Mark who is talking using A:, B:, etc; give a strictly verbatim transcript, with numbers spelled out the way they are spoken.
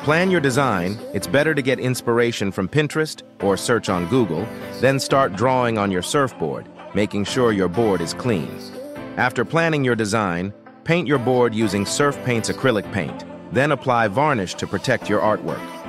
A: Plan your design. It's better to get inspiration from Pinterest or search on Google, then start drawing on your surfboard, making sure your board is clean. After planning your design, paint your board using Surfpaints acrylic paint, then apply varnish to protect your artwork.